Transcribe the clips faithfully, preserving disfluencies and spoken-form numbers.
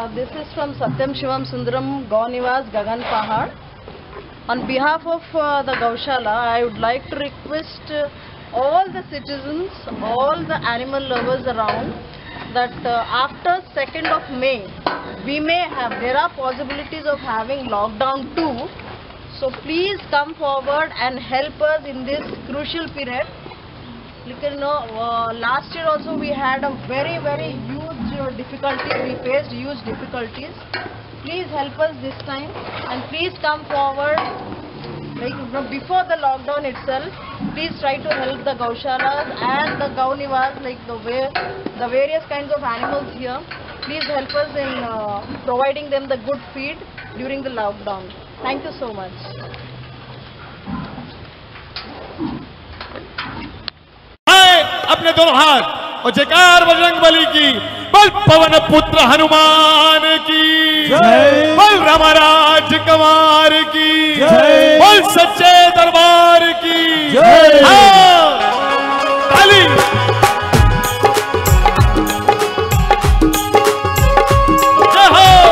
uh, this is from Satyam Shivam Sundaram Gaunivas Gagan Pahad. On behalf of uh, the Gaushala, I would like to request uh, all the citizens, all the animal lovers around, that uh, after second of May, we may have, there are possibilities of having lockdown too. So please come forward and help us in this crucial period. You know, uh, last year also we had a very very huge uh, difficulty, we faced huge difficulties. Please help us this time and please come forward, like you know, before the lockdown itself. Please try to help the Gaushalas and the Gaunivas, like the way the various kinds of animals here. Please help us in uh, providing them the good feed during the lockdown. Thank you so much. अपने दोनों हाथ और जयकार बजरंगबली की, बल पवन पुत्र हनुमान की, बल रामराज कुमार की, बल सच्चे दरबार की। हाँ, ताली। जय हो।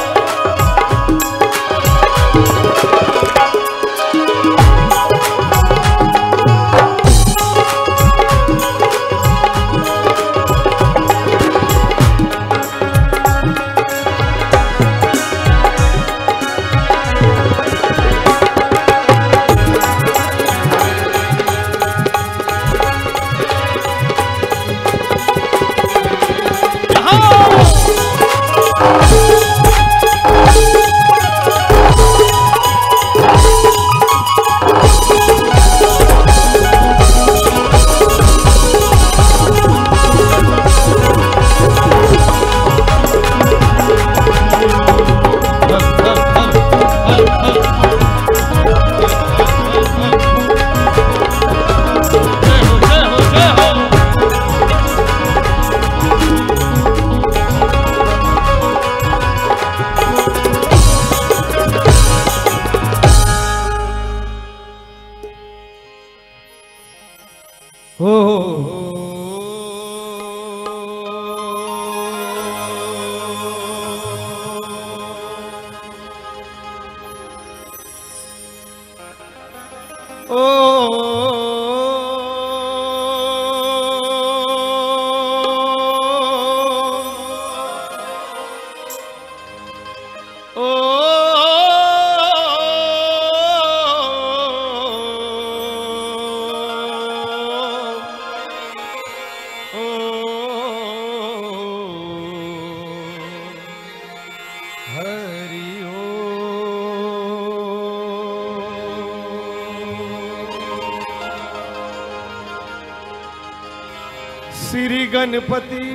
श्री गणपति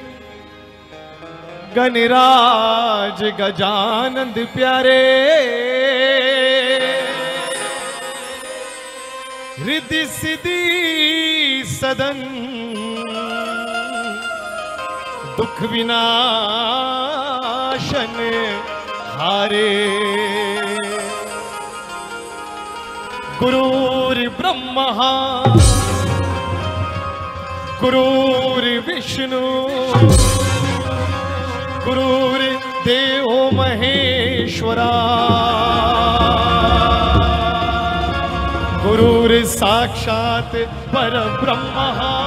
गणराज गजानंद प्यारे, रिद्धि सिद्धि सदन दुख विनाशन हारे। गुरुर् ब्रह्मा गुरुर्विष्णु गुरुर्देवो महेश्वरा, गुरुर्साक्षात् परब्रह्म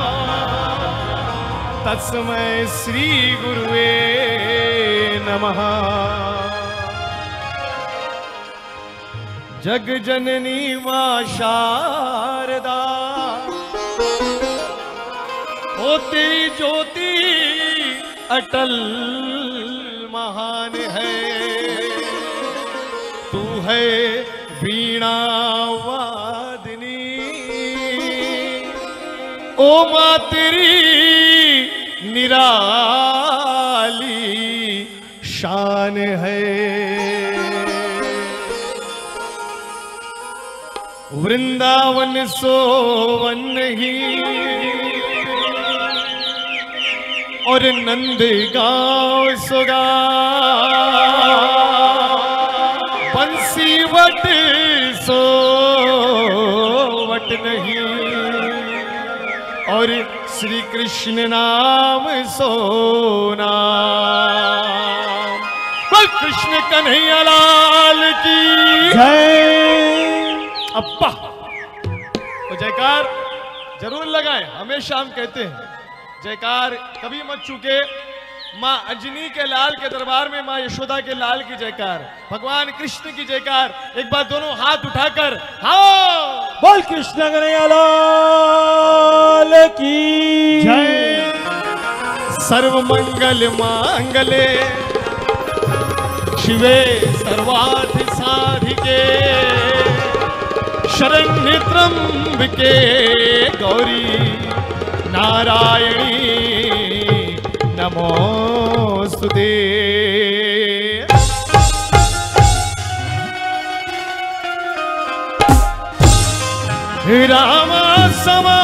तस्मै श्री गुरुवे नमः। जग जननी मां शारदा, ओ तेरी ज्योति अटल महान है, तू है वीणा वादिनी, ओ मां तेरी निराली शान है। वृंदावन सोवन ही और नंद गाँव सुगा, बंसी वट सो वट नहीं, और श्री कृष्ण नाम सो नाम। बोल कृष्ण कन्हैया लाल की जय। अप्पा तो जयकार जरूर लगाए। हमेशा हम कहते हैं जयकार कभी मत चूके। माँ अंजनी के लाल के दरबार में माँ यशोदा के लाल की जयकार, भगवान कृष्ण की जयकार। एक बार दोनों हाथ उठाकर हाँ बोल कृष्ण कन्हैया लाल की जय। सर्व मंगल मांगले शिवे सर्वार्थ साधिके शरण्य त्र्यंबके गौरी नारायणी नमोस्तुते। राम समा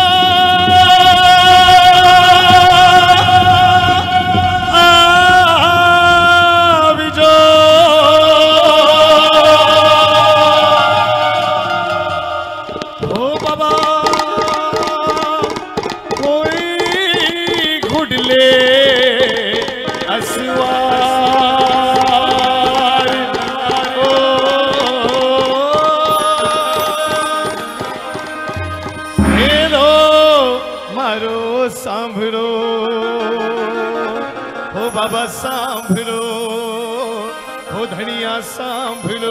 बाबा सांभलो हो धनिया सांभलो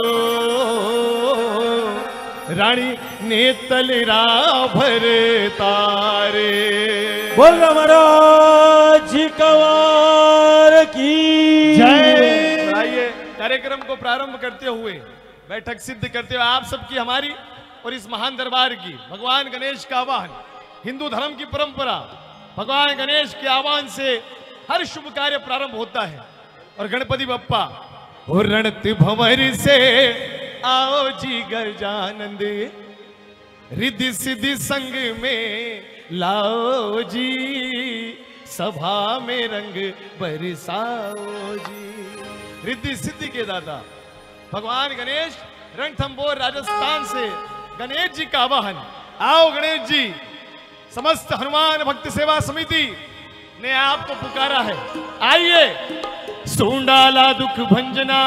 रानी ने तलरा भर तारे। बोल महाराज जी कवार की जय। आइए कार्यक्रम को प्रारंभ करते हुए बैठक सिद्ध करते हुए आप सबकी हमारी और इस महान दरबार की भगवान गणेश का आह्वान, हिंदू धर्म की परंपरा, भगवान गणेश के आह्वान से हर शुभ कार्य प्रारंभ होता है। और गणपति बप्पा हो रणत भंवर से आओ जी गजानंद, रिद्धि सिद्धि संग में लाओ जी, सभा में रंग बरसाओ जी। रिद्धि सिद्धि के दाता भगवान गणेश रणथंभौर राजस्थान से गणेश जी का आवाहन। आओ गणेश जी, समस्त हनुमान भक्त सेवा समिति ने आपको पुकारा है। आइए सुंडाला दुख भंजना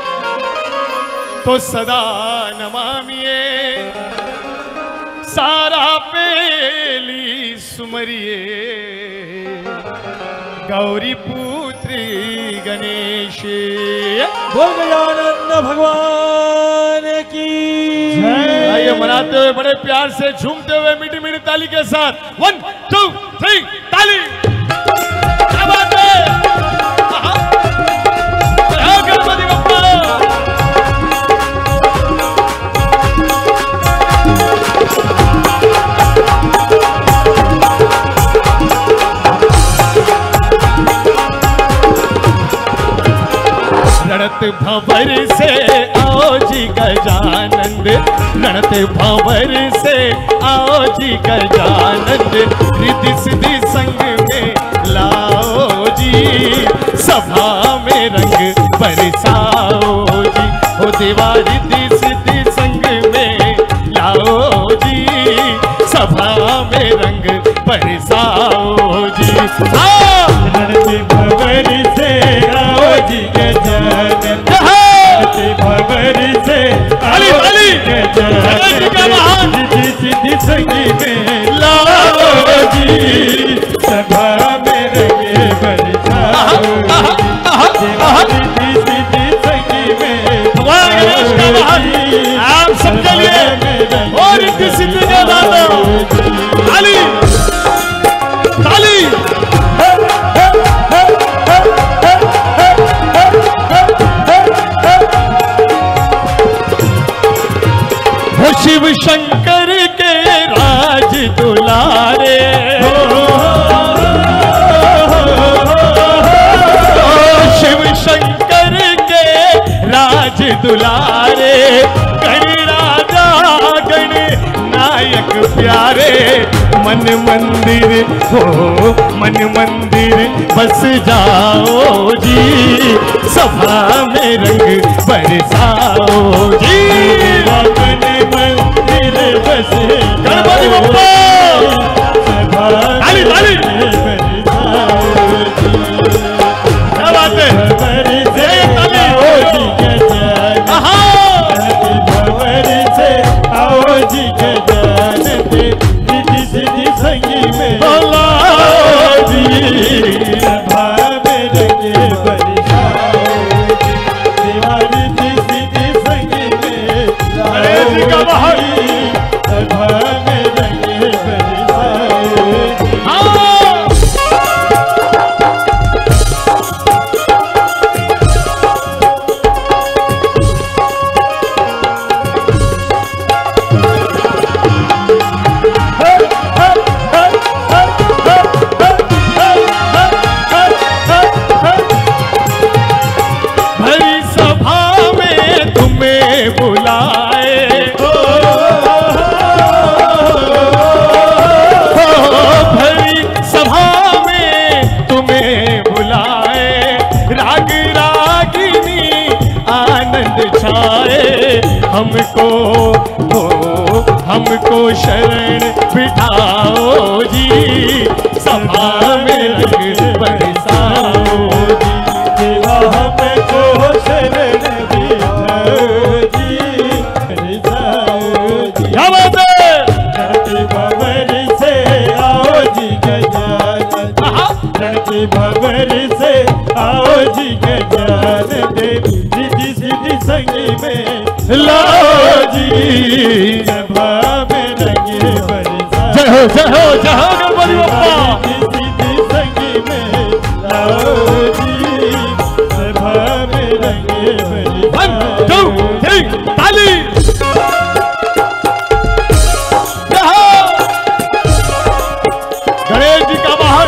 तो सदा नमामिए, सारा पेली सुमरिए गौरी पुत्री गणेश। बोल गजानन भगवान की जय। आइए मनाते हुए बड़े प्यार से झूमते हुए मीठी मीठी ताली के साथ वन टू थ्री ताली। क्या बात है? गणपति बप्पा रणत भंवर से आओ जी गजानंद, रणत भंवर से आओ जी गजानंद, रिद्धि सिद्धि संग में लाओ जी, सभा में रंग बरसाओ जी। हो देवा रिद्धि सिद्धि संग में लाओ जी, सभा में रंग बरसाओ जी। रणत भंवर से आओ जी गजानंद, भंवर से आओ जी गजानंद, रिद्धि सिद्धि संग में लाओ जी, सभा में रंग बरसाओ जी। रिद्धि सिद्धि संग में भगवान गणेश का आह्वान आप सबके लिए और रिद्धि सिद्धि के दाता ताली ताली। हो शिव शंकर के राज दुलारे, शिव शंकर के राज दुलारे, गण राजा गण नायक प्यारे, मन मंदिर हो मन मंदिर बस जाओ जी, सभा में रंग बरसाओ जी। मन मंदिर बस गणपति बप्पा ताली ताली। क्या बात है? संगी में लाओ जी, सभा में रंगे बरसाओ जी, दिवाली की सीधी संगी में लाओ जी, सभा में रंगे बरसाओ जी। हमको हो हमको शरण बिठाओ जी, सभा में रंग बरसाओ जी, देवा हमको शरण बिठाओ जी, बरसाओ जी। रणती भंवर से आओ जी गजानन, रणती भंवर से आओ जी गजानन, सीधी सीधी संगी में लाओ जी, सभा में रंगे बरसाओ। जय हो जय हो जय हो गणपति बप्पा। सीधी संगी में लाओ जी, सभा में रंगे बरसाओ। वन टू थ्री ताली। गणेश जी का वाहन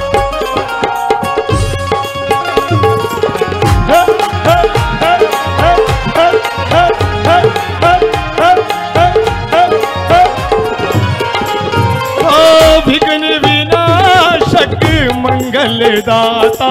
विघ्न विनाशक मंगल दाता,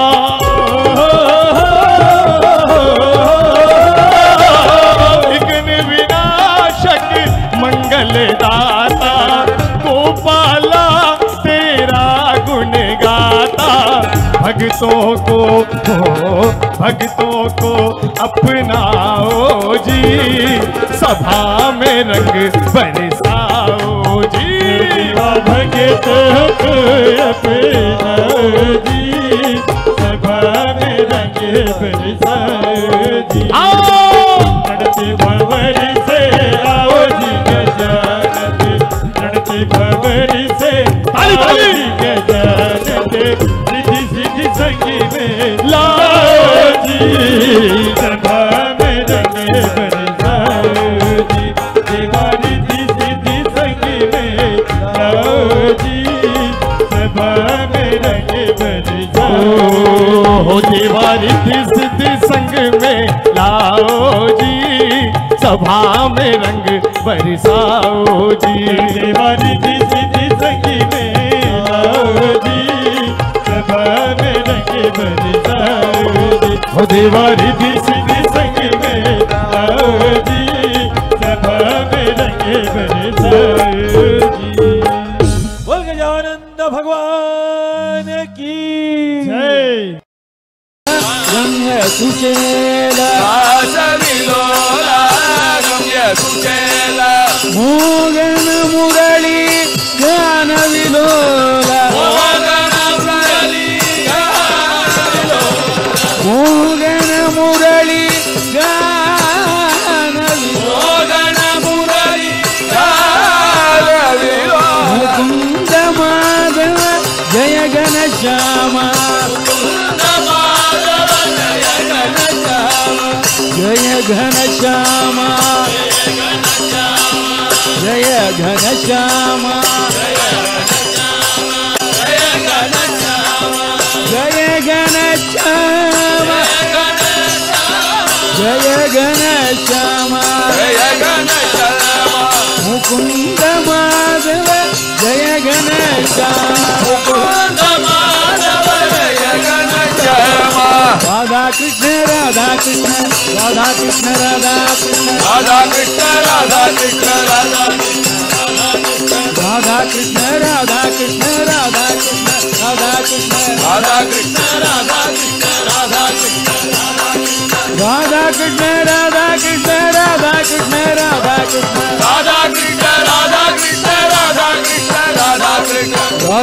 विघ्न विनाशक मंगल दाता, गोपाला तेरा गुण गाता, भक्तों को हो भक्तों को अपनाओ जी, सभा में रंग बरसाओ जी, भगत अपनाओ जी, सभा में रंग बरसाओ जी। रणती भंवर से आओ जी गजानन, रणती भंवर से आओ जी गजानन, सीधी सीधी संगी में लाओ जी, सभा में रंग बरसाओ जी, दिवाली की सीधी संगी में लाओ जी, सभा में रंग बरसाओ। दिवाली की सीधी संग में लाओ जी, सभा में रंग बरसाओ जी, दिवाली की सीधी संगी में लाओ जी, सभा में रंग बरसाओ जी। हो दिवाली की सीधी संगी में लाओ जी, सभा में रंग बरसाओ जी। बोल गजानंद भगवान की जय। रम्य सुचेला विलोला रम्य सुचेला, मोगन मुरली गान विलोला, मोगन मुरली गान, मोगन मुरली गान, मोगन मुरली गान विलोला, मुकुंद माधव जय घन श्यामा, जय घन श्यामा, जय घन श्यामा, जय घन श्यामा, जय घन श्यामा, मुकुंद माधव जय घन श्यामा, मुकुंद माधव जय घन श्यामा, राधा कृष्ण राधा कृष्ण राधा कृष्ण राधा कृष्ण राधा कृष्ण राधा कृष्ण राधा राधा कृष्ण राधा कृष्ण राधा कृष्ण राधा कृष्ण राधा कृष्ण राधा कृष्ण राधा कृष्ण राधा कृष्ण राधा कृष्ण राधा कृष्ण राधा कृष्ण राधा कृष्ण राधा कृष्ण राधा कृष्ण राधा कृष्ण राधा